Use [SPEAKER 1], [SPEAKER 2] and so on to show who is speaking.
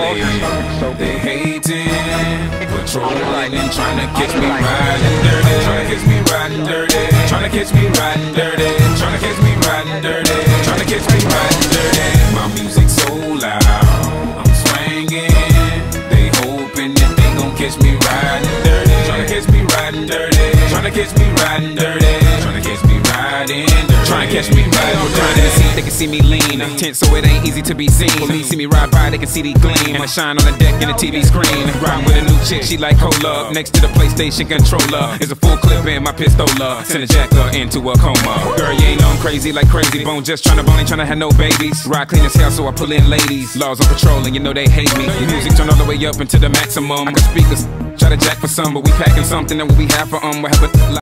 [SPEAKER 1] playing. They hating, patrolling and trying to catch me riding dirty. Trying to catch me riding dirty. Trying to catch me riding dirty. Trying to catch me riding dirty. Trying to catch me riding dirty. My music so loud, I'm swinging. They hoping that they gon' catch me riding dirty. Trying to catch me riding dirty. Trying to catch me riding dirty. Trying to catch me riding dirty. Trying to catch me riding dirty. They can see me lean, tense so it ain't easy to be seen. Police see me ride by, they can see the gleam. I shine on the deck in the TV screen. Riding with a new chick, she like cola. Next to the PlayStation controller is a full clip in my pistola. Send a jacker into a coma. Girl, you ain't know I'm crazy like Crazy Bone. Just tryna bone, ain't tryna have no babies. Ride clean as hell, so I pull in ladies. Laws on patrol, and you know they hate me. Music turn all the way up into the maximum. I got speakers, try to jack for some, but we packing something that we have for we have a